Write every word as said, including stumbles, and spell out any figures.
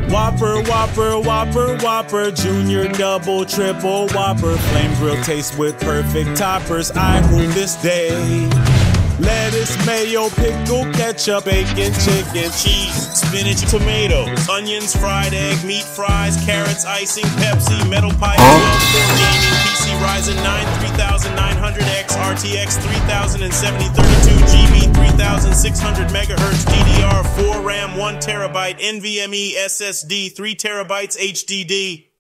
Whopper, Whopper, Whopper, Whopper, Junior, Double, Triple, Whopper, Flame Grill taste with perfect toppers. I rule this day. Lettuce, mayo, pickle, ketchup, bacon, chicken, cheese, spinach, tomatoes, onions, fried egg, meat fries, carrots, icing, Pepsi, metal pipe, twelve-core gaming, P C Ryzen nine thirty-nine hundred X, R T X three thousand seventy thirty-two G B, three thousand six hundred megahertz, D D R four RAM, one terabyte, NVMe S S D, three terabytes H D D.